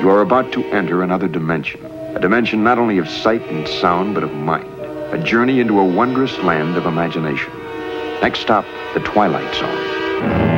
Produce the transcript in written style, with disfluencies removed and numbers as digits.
You are about to enter another dimension. A dimension not only of sight and sound, but of mind. A journey into a wondrous land of imagination. Next stop, the Twilight Zone.